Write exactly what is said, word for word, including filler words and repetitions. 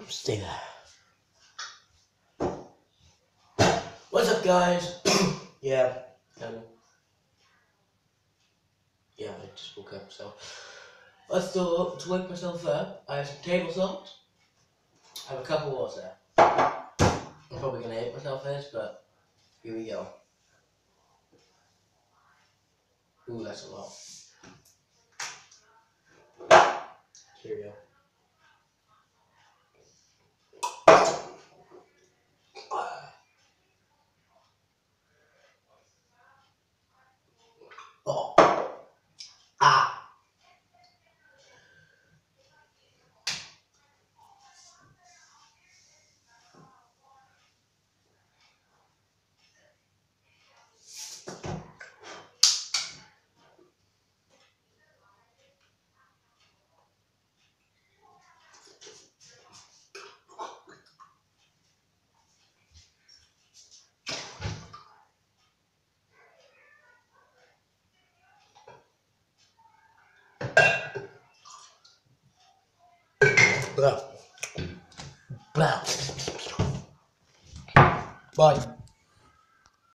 Stay there. What's up, guys? yeah, um, yeah, I just woke up, so I thought to wake myself up, I have some table salt, I have a cup of water. I'm probably gonna hate myself for this, but here we go. Ooh, that's a lot. Here we go. Oh. Ah. Blah. Blah. Bye.